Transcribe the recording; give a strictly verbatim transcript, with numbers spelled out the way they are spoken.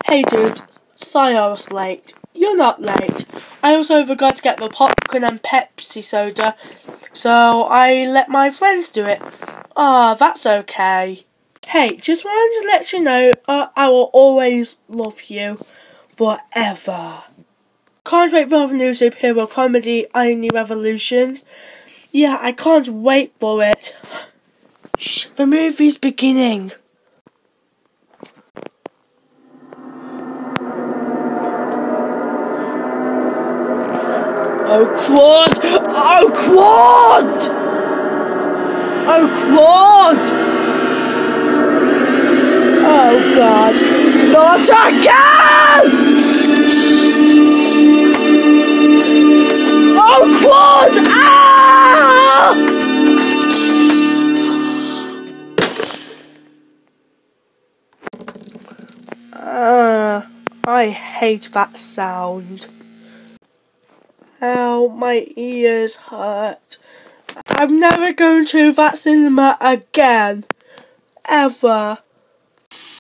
Hey dude, sorry I was late. You're not late. I also forgot to get the popcorn and Pepsi soda, so I let my friends do it. Ah, oh, that's okay. Hey, just wanted to let you know uh, I will always love you. Forever. Can't wait for the new superhero comedy, Irony Revolutions. Yeah, I can't wait for it. Shh, the movie's beginning. Oh, quad! Oh, quad! Oh, quad! Oh, God. Not again! Oh, quad! Ah! Uh, I hate that sound. Ow, my ears hurt. I'm never going to that cinema again. Ever.